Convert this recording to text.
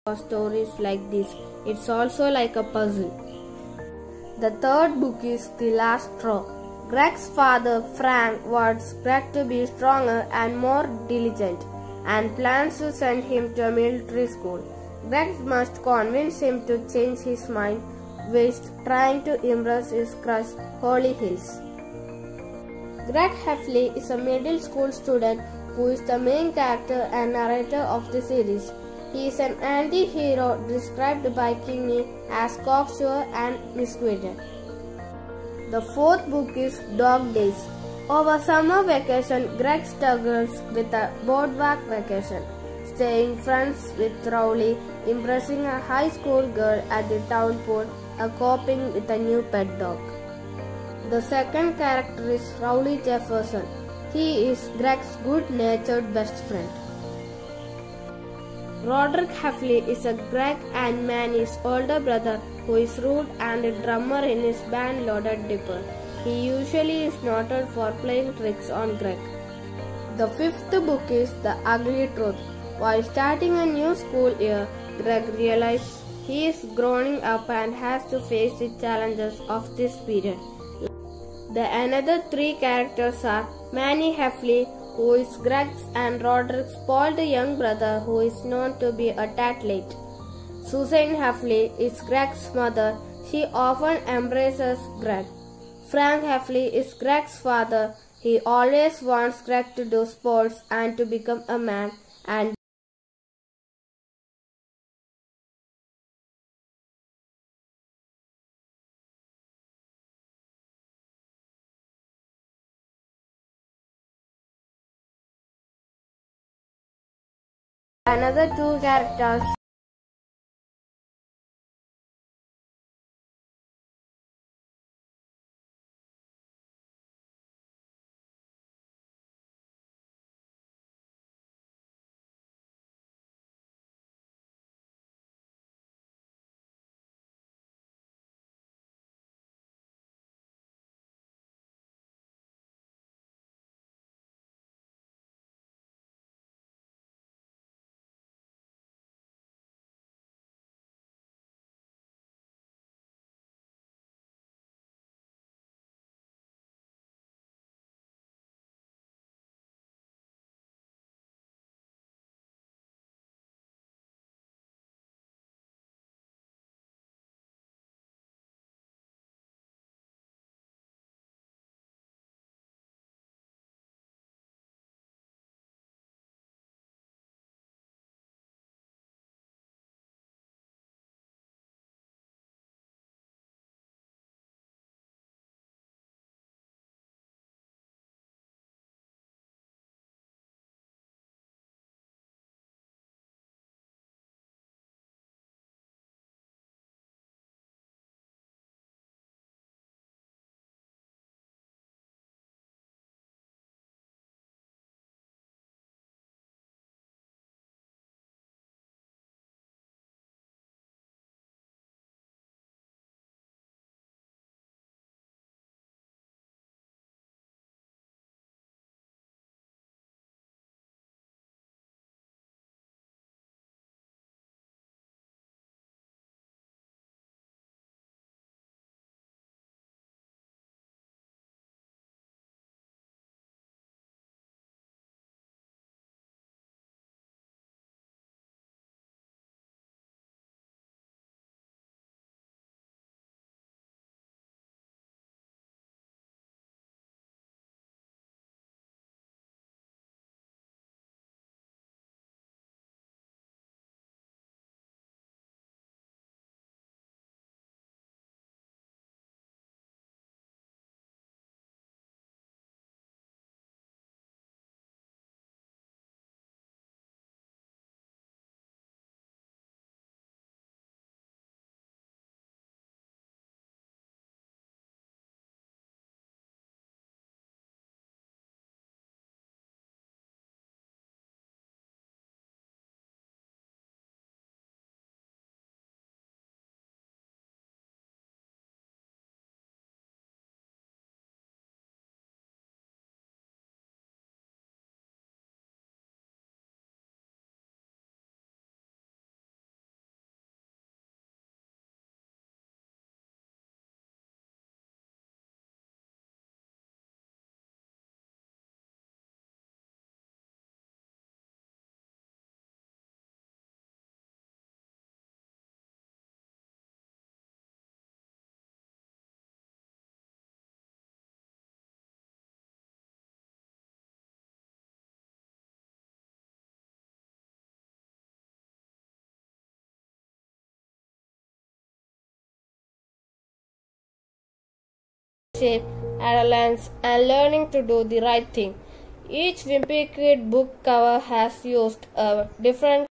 for stories like this. It's also like a puzzle. The third book is The Last Straw. Greg's father, Frank, wants Greg to be stronger and more diligent and plans to send him to a military school. Greg must convince him to change his mind whilst trying to impress his crush, Holly Hills. Greg Heffley is a middle school student who is the main character and narrator of the series. He is an anti-hero described by Kinney as cocksure and misguided. The fourth book is Dog Days. Over summer vacation, Greg struggles with a boardwalk vacation, staying friends with Rowley, impressing a high school girl at the town pool, and coping with a new pet dog. The second character is Rowley Jefferson. He is Greg's good-natured best friend. Roderick Heffley is a Greg and Manny's older brother who is rude and a drummer in his band Loaded Dipper. He usually is noted for playing tricks on Greg. The fifth book is The Ugly Truth. While starting a new school year, Greg realizes he is growing up and has to face the challenges of this period. The another three characters are Manny Heffley, who is Greg's and Roderick's spoiled young brother who is known to be a tad late. Susan Heffley is Greg's mother. She often embraces Greg. Frank Heffley is Greg's father. He always wants Greg to do sports and to become a man. And another two characters friendship, adolescence, and learning to do the right thing. Each Wimpy Kid book cover has used a different